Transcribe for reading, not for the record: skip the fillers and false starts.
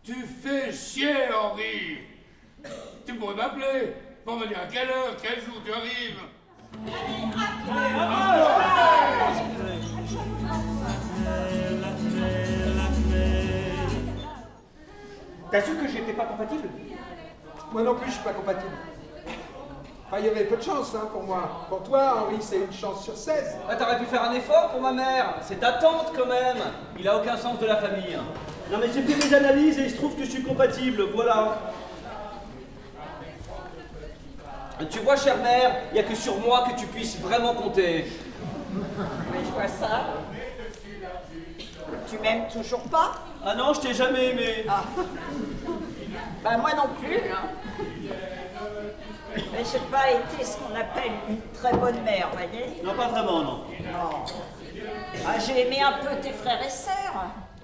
Tu fais chier, Henri. Tu pourrais m'appeler pour me dire à quelle heure, quel jour tu arrives. T'as su que j'étais pas compatible? Moi non plus, je suis pas compatible. Enfin, il y avait peu de chance hein, pour moi. Pour toi, Henri, c'est une chance sur 16. Ah, t'aurais pu faire un effort pour ma mère. C'est ta tante quand même. Il a aucun sens de la famille. Non mais j'ai fait mes analyses et il se trouve que je suis compatible, voilà. Tu vois, chère mère, il n'y a que sur moi que tu puisses vraiment compter. Mais je vois ça. Tu m'aimes toujours pas? Ah non, je t'ai jamais aimé. Ah. Ben moi non plus, hein. Mais j'ai pas été ce qu'on appelle une très bonne mère, voyez? Non, pas vraiment, non. Non. Ah, j'ai aimé un peu tes frères et sœurs.